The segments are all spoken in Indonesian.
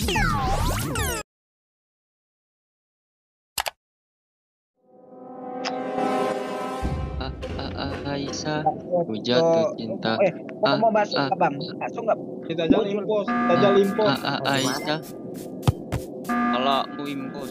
Aisyah, ku jatuh cinta. Mau masuk nggak bang? Masuk nggak? Dajjal impos, Dajjal impos. Aisyah, kalau mau impos.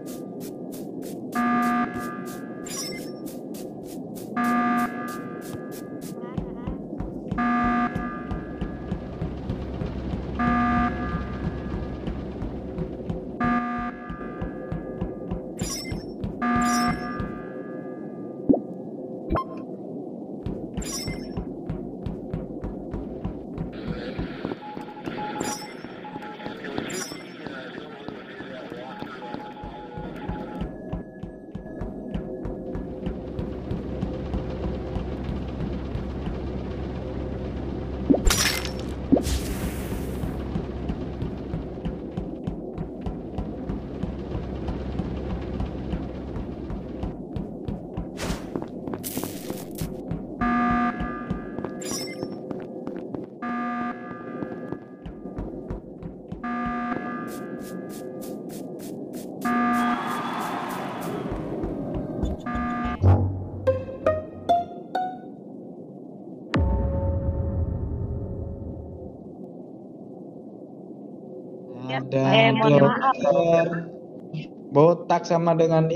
Ada Joker. Botak sama dengan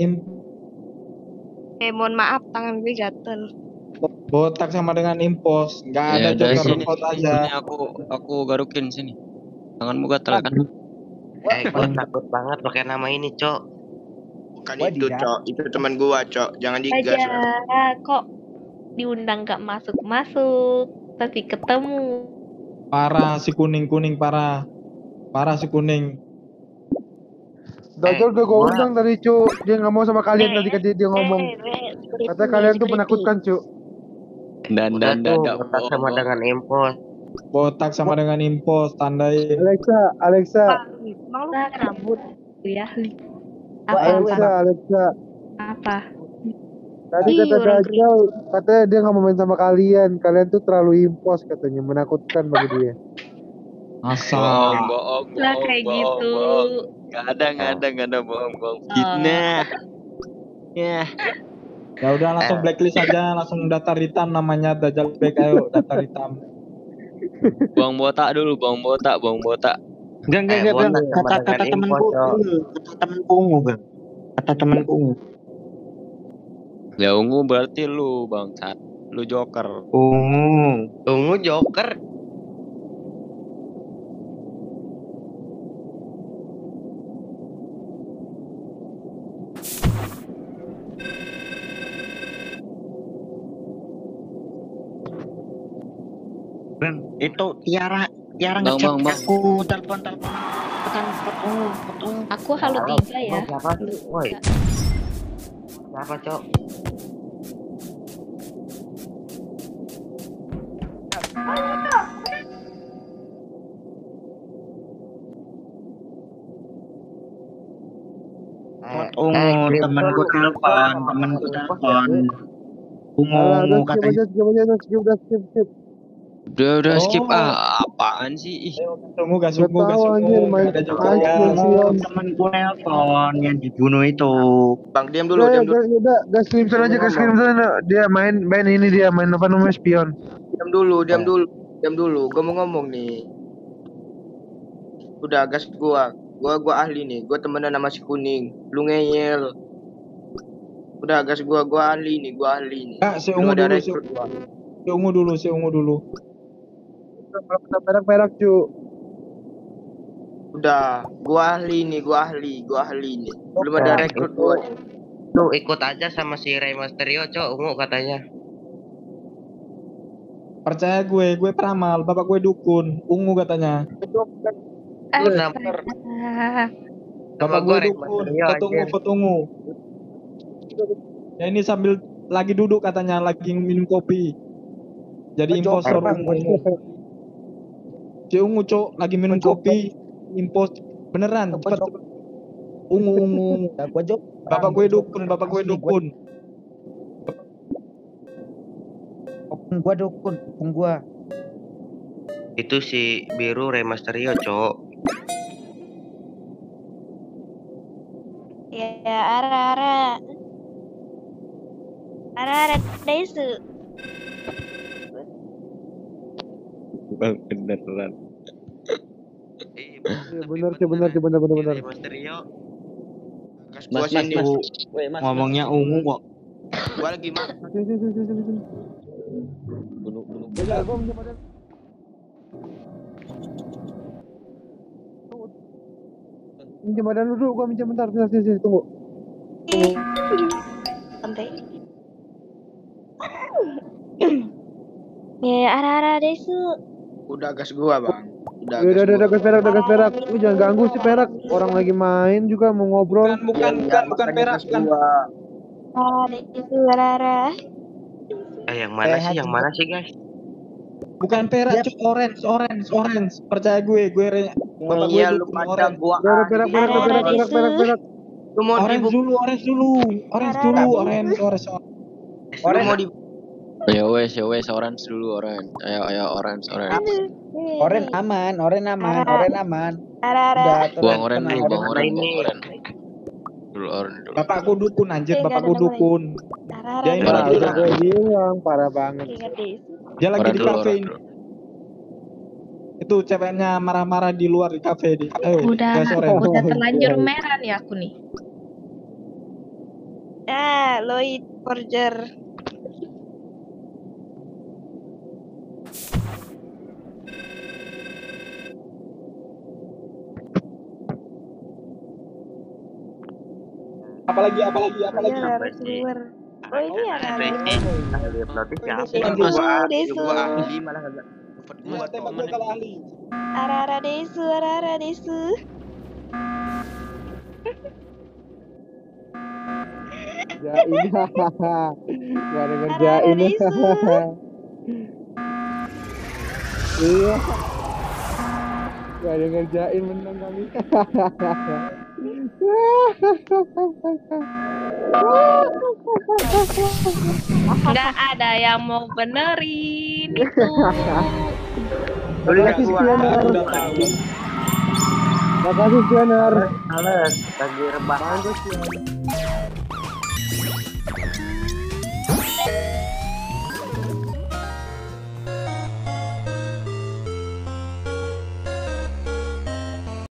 mohon maaf, tangan gue gatel. botak sama dengan impos. Nggak ada Joker report aja. Sini aku garukin sini. Tanganmu gatal kan? Gue takut banget pakai nama ini, Cok. Bukan itu, Cok. Itu teman gua, Cok. Jangan digas. Kok diundang gak masuk-masuk, tapi ketemu. Parah si kuning parah. Parah si kuning. Dajjal udah gue undang tadi, Cuk. Dia nggak mau sama kalian tadi dia ngomong. Kata kalian tuh menakutkan, Cuk. Dan botak sama dengan impos. Botak sama dengan impos, tandai. Alexa. Emang lu rambut ya? Alexa. Apa? Tadi kata Dajjal, katanya dia nggak mau main sama kalian. Kalian tuh terlalu impos katanya, menakutkan bagi dia. Asal. Bohong. Lah kayak gitu. Gak ada bohong. Fitnah. Ya. Ya udah langsung blacklist aja, langsung daftar hitam namanya Dajjal Back, ayo daftar hitam. Buang botak dulu, buang botak. Enggak, Bang. Kata temanku dulu, Bang. Kata temanku ungu. Ya ungu berarti lu, bangsat. Lu Joker. Ungu Joker. Bang, itu Tiara ngechat aku, telepon tekan ungu. Aku halo 3 ya. Siapa sih? Woi. Siapa, Cok? Ungu, temanku telepon. Ungu katanya. Skip. Udah skip apaan sih? Tunggu gak sungguh. Ada Joker. Temanku nelpon yang dibunuh itu. Bang, diam dulu. Udah, gas Crimson aja, gas Crimson. Dia main apa namanya, spion. Diam dulu. Gua mau ngomong nih. Udah, gas gua ahli nih. Gua temenan sama si kuning. Lu ngeyel. Udah, gas gua ahli nih. Si ungu dulu. Perak, Cuk. Udah, gua ahli nih. Belum ada rekrut gua. Lu ikut aja sama si Rey Mysterio, Cok. Ungu katanya. Percaya gue peramal, bapak gue dukun, ungu katanya. Bapak gue dukun, vote ungu. Ya ini sambil lagi duduk katanya, lagi minum kopi. Jadi impostor ungu. Si ungu, Cok, lagi minum kopi. Impos beneran, cepet. Ungu. Bapak gue dukun. Gua. Itu si biru Rey Mysterio, Cok. Ya ara desu. Bang beneran. Bener sih, bener. Mas Rio. Gas gua sini. Ngomongnya ungu kok. Gua lagi mah. Sini. Bunuh. Bentar, gua minjem badan. Minjem badan lu dulu, gua minjem bentar. Sini, tunggu. Santai. Ya ara desu. Udah gas gua, Bang. Udah Udah, gas gas perak. Lu jangan ganggu sih perak. Orang lagi main juga mau ngobrol. Bukan perak, bukan. Ara desu ara. Yang mana sih guys? Bukan perak, cuk, orange. Percaya gue bapak gue Iya lu dukun pada orange. gua. Perak. Lu mau di Orange dulu. Lu mau di Ya wes orange dulu orange. Ayo orange. Oren aman. Ara. Udah, Buang orange tenang, dulu, buang orange. Dulu orange dulu. Bapakku dukun anjir, bapakku dukun. Ara. Dia ini Orang lagi dulu. Gue bilang parah banget. dia lagi di kafe Orang ini. dulu. Itu ceweknya marah-marah di luar di kafe di. Ayo, Udah guys, orange. terlanjur merah nih aku nih. Lloyd Forger. Apalagi. Iya, harus keluar. Oh ini ara desu. Gua ahli malah kagak. Gua tembak gue kalau ahli. Ara desu. Jain. Gak ada ngerjain. Iya. Gak ada ngerjain menang kali. Nggak ada yang mau benerin itu. Makasih Skener. Udah tahu. Makasih Skener. Males, lagi rebahan. Mantap sih.